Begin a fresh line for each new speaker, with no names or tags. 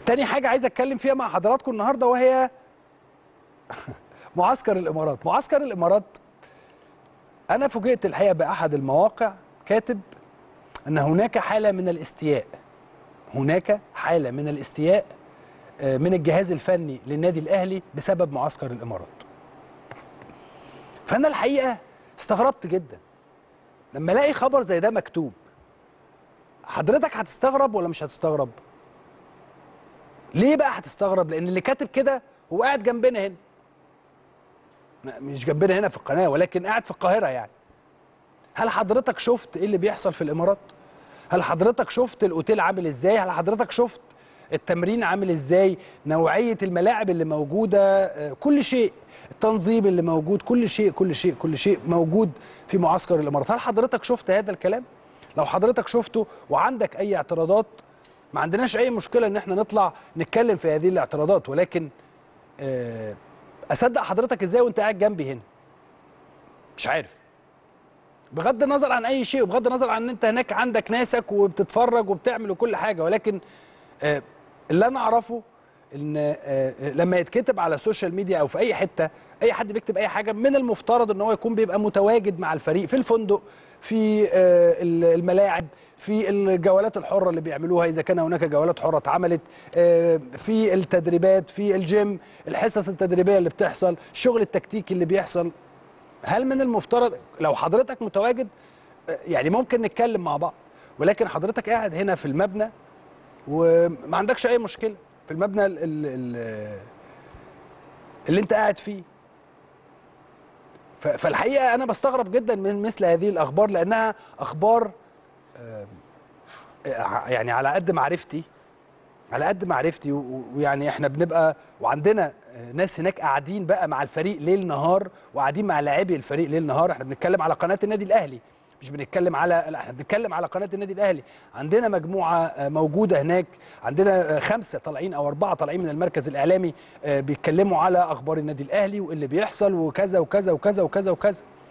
تاني حاجه عايز اتكلم فيها مع حضراتكم النهارده وهي معسكر الامارات. معسكر الامارات انا فوجئت الحقيقه باحد المواقع كاتب ان هناك حاله من الاستياء، هناك حاله من الاستياء من الجهاز الفني للنادي الاهلي بسبب معسكر الامارات. فانا الحقيقه استغربت جدا لما الاقي خبر زي ده مكتوب. حضرتك هتستغرب ولا مش هتستغرب؟ ليه بقى هتستغرب؟ لان اللي كاتب كده هو قاعد جنبنا هنا، مش جنبنا هنا في القناه ولكن قاعد في القاهره يعني. هل حضرتك شفت ايه اللي بيحصل في الامارات؟ هل حضرتك شفت الاوتيل عامل ازاي؟ هل حضرتك شفت التمرين عامل ازاي؟ نوعيه الملاعب اللي موجوده، كل شيء، التنظيم اللي موجود، كل شيء موجود في معسكر الامارات. هل حضرتك شفت هذا الكلام؟ لو حضرتك شفته وعندك اي اعتراضات، ما عندناش اي مشكله ان احنا نطلع نتكلم في هذه الاعتراضات، ولكن اصدق حضرتك ازاي وانت قاعد جنبي هنا؟ مش عارف. بغض النظر عن اي شيء وبغض النظر عن ان انت هناك عندك ناسك وبتتفرج وبتعمل وكل حاجه، ولكن اللي انا اعرفه ان لما يتكتب على السوشيال ميديا او في اي حته، اي حد بيكتب اي حاجه، من المفترض ان هو يكون بيبقى متواجد مع الفريق في الفندق، في الملاعب، في الجولات الحره اللي بيعملوها اذا كان هناك جولات حره اتعملت، في التدريبات، في الجيم، الحصص التدريبيه اللي بتحصل، الشغل التكتيكي اللي بيحصل. هل من المفترض لو حضرتك متواجد يعني ممكن نتكلم مع بعض، ولكن حضرتك قاعد هنا في المبنى وما عندكش اي مشكله في المبنى اللي انت قاعد فيه. فالحقيقه انا بستغرب جدا من مثل هذه الاخبار، لانها اخبار يعني على قد معرفتي ويعني احنا بنبقى وعندنا ناس هناك قاعدين بقى مع الفريق ليل نهار، وقاعدين مع لاعبي الفريق ليل نهار. احنا بنتكلم على قناه النادي الاهلي، مش بنتكلم على، لا احنا بنتكلم على قناه النادي الاهلي. عندنا مجموعه موجوده هناك، عندنا 5 طالعين او 4 طالعين من المركز الاعلامي بيتكلموا على اخبار النادي الاهلي وايه اللي بيحصل وكذا وكذا وكذا وكذا وكذا.